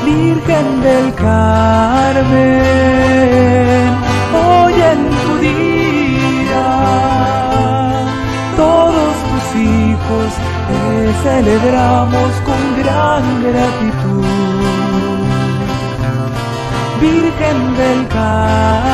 Virgen del Carmen, hoy en tu día, todos tus hijos te celebramos con gran gratitud. Virgen del Carmen,